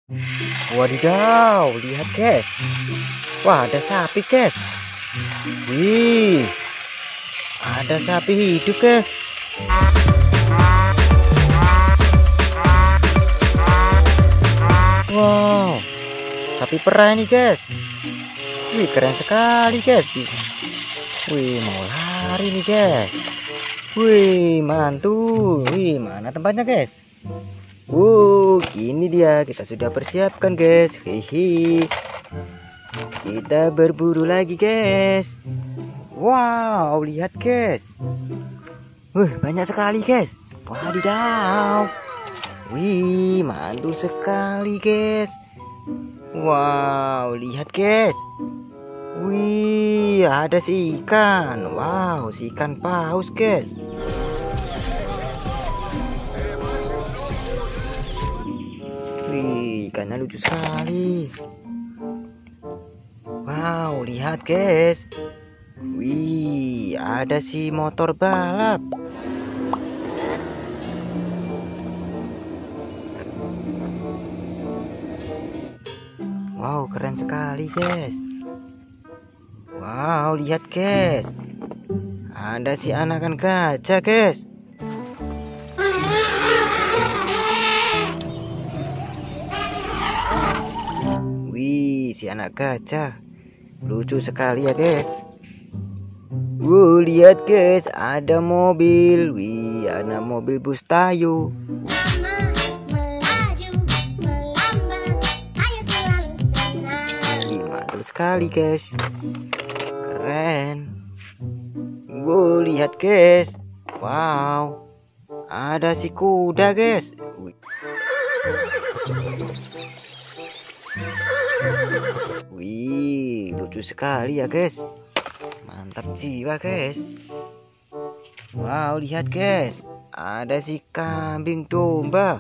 Wadidaw, lihat guys. Wah, ada sapi guys. Wih, ada sapi hidup guys. Wow, sapi perah ini guys. Wih, keren sekali guys. Wih, mau lari nih guys. Wih, mantul. Wih, mana tempatnya guys? Ini dia, kita sudah persiapkan guys. Hihi, kita berburu lagi guys. Wow, lihat guys. Banyak sekali guys. Wadidaw. Wih, mantul sekali guys. Wow, lihat guys. Wih, ada si ikan. Wow, si ikan paus guys. Wih, ikannya lucu sekali. Wow, lihat guys. Wih, ada si motor balap. Wow, keren sekali guys. Wow, lihat guys. Ada si anakan gajah guys. Wih, si anak gajah lucu sekali ya guys. Lihat guys, ada mobil. Wih, ada mobil bus Tayo. Wih, mantul sekali guys. Keren. Lihat guys. Wow, ada si kuda guys. Wih, lucu sekali ya guys. Mantap jiwa guys. Wow, lihat guys, ada si kambing domba.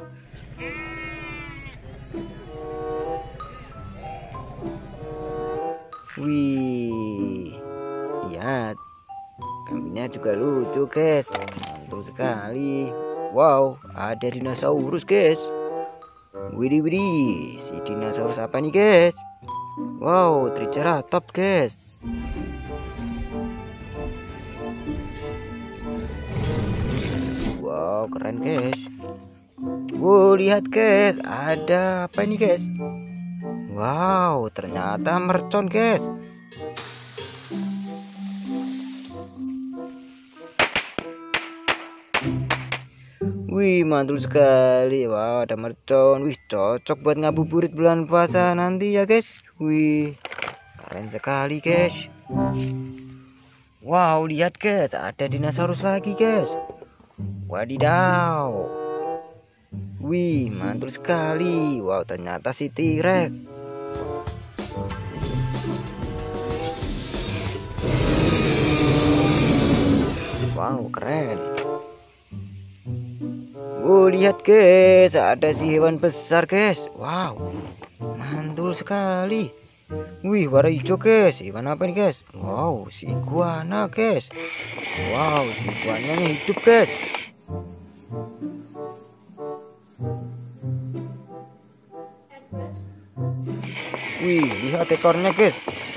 Wih, lihat, kambingnya juga lucu guys. Mantul sekali. Wow, ada dinosaurus guys. Widih, si dinosaurus apa nih guys? Wow, Triceratops guys. Wow, keren guys. Lihat guys, ada apa ini guys? Wow, ternyata mercon guys. Wih, mantul sekali. Wow, ada mercon. Wih, cocok buat ngabuburit bulan puasa nanti ya guys. Wih, keren sekali guys. Wow, lihat guys, ada dinosaurus lagi guys. Wadidaw. Wih, mantul sekali. Wow, ternyata si T-Rex. Wow, keren. Lihat guys, ada si hewan besar guys. Wow, mantul sekali. Wih, warna hijau guys. Hewan apa nih guys? Wow, si iguana guys. Wow, si iguananya hidup guys. Wih, lihat ekornya guys.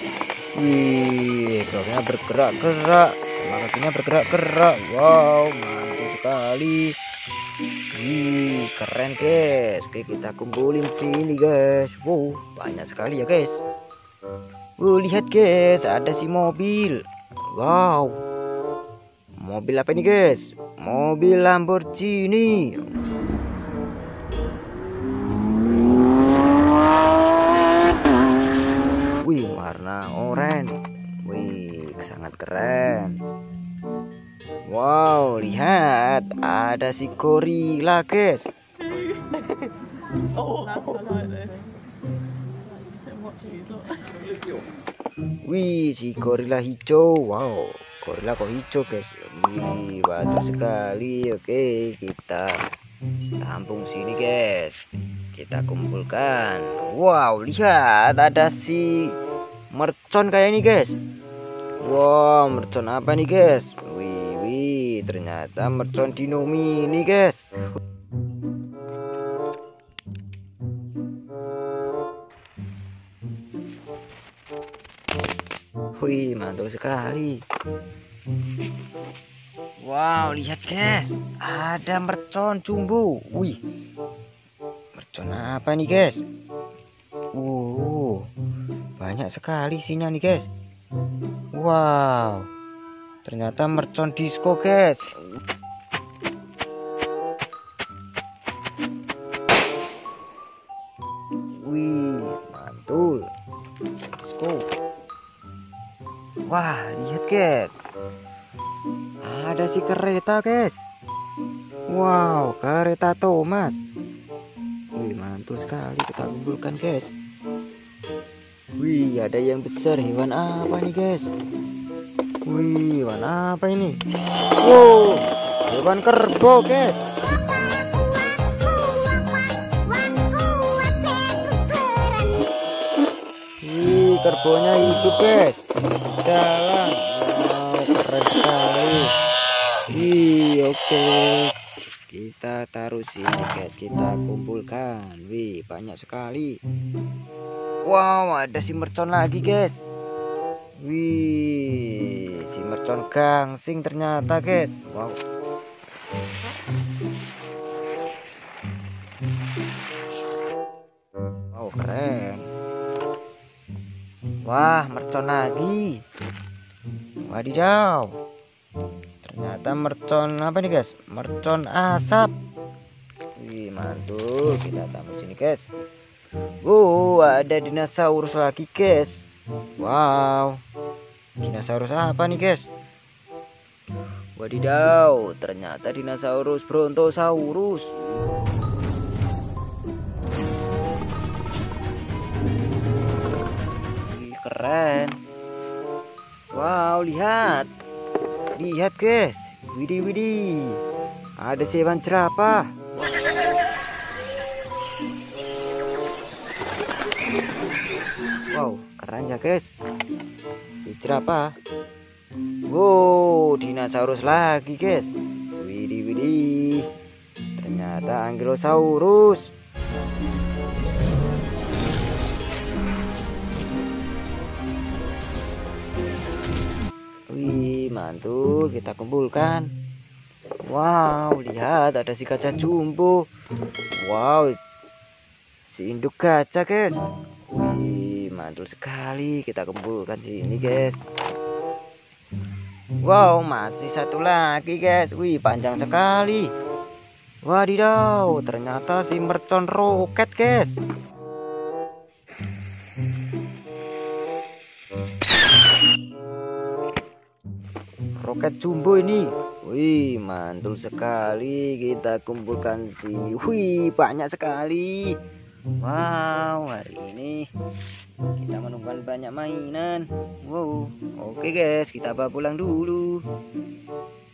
Wih, ekornya bergerak-gerak, sama kakinya bergerak-gerak. Wow, mantul sekali. Wih, keren guys. Oke, kita kumpulin sini guys. Wow, banyak sekali ya guys. Lihat guys, ada si mobil. Wow, mobil apa ini guys? Mobil Lamborghini. Wih, warna oranye. Wih, sangat keren. Wow, lihat, ada si gorila guys. Wih, si gorila hijau. Wow, gorila kok hijau guys. Wih, bagus sekali. Oke, kita tampung sini guys. Kita kumpulkan. Wow, lihat, ada si mercon kayak ini guys. Wow, mercon apa nih guys? Wih, ternyata mercon dino mini guys. Wih, mantul sekali. Wow, lihat guys, ada mercon jumbo. Wih, mercon apa nih guys? Banyak sekali isinya nih guys. Wow, ternyata mercon disco guys. Wih, mantul disco. Wah, lihat guys, ada si kereta guys. Wow, kereta Thomas. Wih, mantul sekali, kita kumpulkan guys. Wih, ada yang besar. Hewan apa nih guys? Wih, hewan apa ini? Wow, hewan kerbau guys. Wih, kerbaunya hidup guys, jalan. Wow, keren sekali. Wih, oke. Kita taruh sini guys, kita kumpulkan. Wih, banyak sekali. Wow, ada si mercon lagi guys. Wih, si mercon gangsing ternyata guys. Wow. Wow, keren. Wah, mercon lagi. Wadidaw. Ternyata mercon apa nih guys? Mercon asap. Wih, mantul. Kita taruh sini guys. Ada dinosaurus lagi guys. Wow, dinosaurus apa nih guys? Wadidaw, ternyata dinosaurus brontosaurus. Wih, keren. Wow, lihat guys. Widih, ada hewan jerapah. Wow, keren ya guys, si jerapah. Wow, dinosaurus lagi guys. Widih, ternyata ankylosaurus. Wih, mantul, kita kumpulkan. Wow, lihat ada si gajah jumbo. Wow, si induk gajah guys. Wih, mantul sekali, kita kumpulkan sini guys. Wow, masih satu lagi guys. Wih, panjang sekali. Wadidaw, ternyata si mercon roket guys. Roket jumbo ini. Wih, mantul sekali, kita kumpulkan sini. Wih, banyak sekali. Wow, hari ini kita menemukan banyak mainan. Wow, oke guys, kita pulang dulu.